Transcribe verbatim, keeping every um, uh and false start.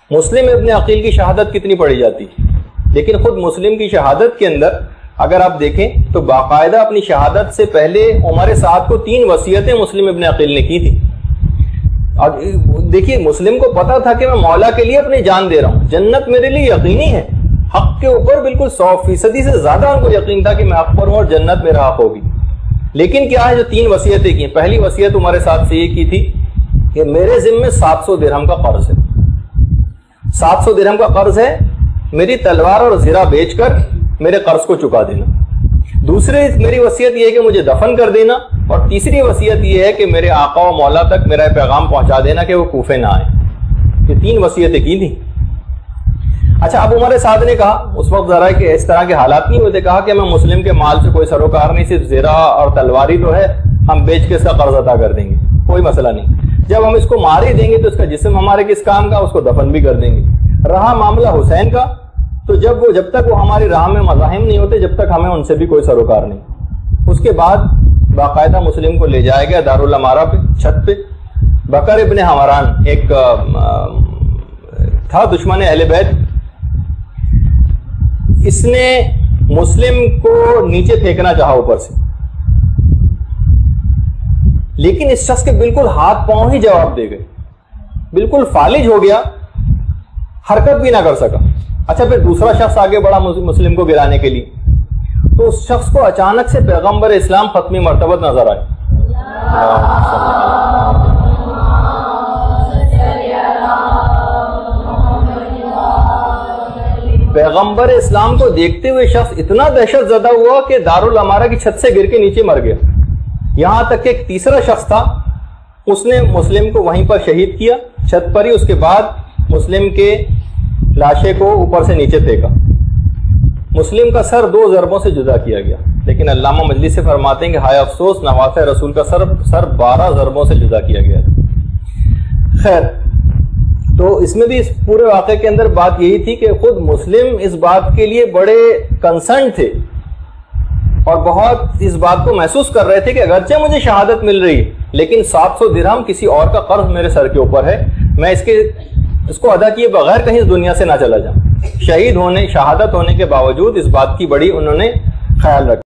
مسلم ابن عقیل کی شہادت کتنی پڑھی جاتی، لیکن خود مسلم کی شہادت کے اندر اگر آپ دیکھیں تو باقاعدہ اپنی شہادت سے پہلے عمر سعد کو تین وصیتیں مسلم ابن عقیل نے کی تھی. اور دیکھیے مسلم کو پتا تھا کہ میں مولا کے لیے اپنی جان دے رہا ہوں، جنت میرے لیے یقینی ہے، حق کے اوپر بالکل سو فیصدی سے زیادہ ان کو یقین تھا کہ میں حق پر ہوں اور جنت میرا حق ہوگی. لیکن کیا ہے جو تین وصیتیں کی، پہلی وصیت عمر سعد سے یہ کی تھی کہ میرے ذمے سات سو درہم کا قرض ہے، سات سو درہم کا قرض ہے، میری تلوار اور زرہ بیچ کر میرے قرض کو چکا دینا. دوسری میری وصیت یہ ہے کہ مجھے دفن کر دینا، اور تیسری وصیت یہ ہے کہ میرے آقا و مولا تک میرا پیغام پہنچا دینا کہ وہ کوفے نہ آئیں. یہ تین وصیتیں کی تھیں. اچھا اب عمر سعد نے کہا اس وقت ذرا کہ اس طرح کے حالات نہیں ہوتے، کہا کہ میں مسلم کے مال سے کوئی سروکار نہیں، صرف زرہ اور تلواری تو ہے، ہم بیچ کے اس کا قرض ادا کر دیں گے، کوئی مسئلہ نہیں. جب ہم اس کو مار ہی دیں گے تو اس کا جسم ہمارے کس کام کا، اس کو دفن بھی کر دیں گے. رہا معاملہ حسین کا، تو جب وہ جب تک وہ ہماری راہ میں مزاحم نہیں ہوتے جب تک ہمیں ان سے بھی کوئی سروکار نہیں. اس کے بعد باقاعدہ مسلم کو لے جایا گیا دارالامارہ پہ، چھت پہ. بکر ابن حمران ایک تھا دشمن اہل بیت، اس نے مسلم کو نیچے پھینکنا چاہا اوپر سے، لیکن اس شخص کے بالکل ہاتھ پاؤں ہی جواب دے گئے، بالکل فالج ہو گیا، حرکت بھی نہ کر سکا. اچھا پھر دوسرا شخص آگے بڑھا مسلم کو گرانے کے لیے، تو اس شخص کو اچانک سے پیغمبر اسلام ختمی مرتبت نظر آئے. پیغمبر اسلام کو دیکھتے ہوئے شخص اتنا دہشت زدہ ہوا کہ دارالامارہ کی چھت سے گر کے نیچے مر گیا. یہاں تک کہ ایک تیسرا شخص تھا، اس نے مسلم کو وہیں پر شہید کیا چھت پر ہی. اس کے بعد مسلم کے لاشے کو اوپر سے نیچے پھینکا. مسلم کا سر دو ضربوں سے جدا کیا گیا، لیکن علامہ مجلسی سے فرماتے ہیں کہ ہائے افسوس نواسہ رسول کا سر سر بارہ ضربوں سے جدا کیا گیا. خیر، تو اس میں بھی اس پورے واقعے کے اندر بات یہی تھی کہ خود مسلم اس بات کے لیے بڑے کنسرن تھے اور بہت اس بات کو محسوس کر رہے تھے کہ اگرچہ مجھے شہادت مل رہی ہے لیکن سات سو درہم کسی اور کا قرض میرے سر کے اوپر ہے، میں اس کے اس کو ادا کیے بغیر کہیں اس دنیا سے نہ چلا جاؤں. شہید ہونے شہادت ہونے کے باوجود اس بات کی بڑی انہوں نے خیال رکھا.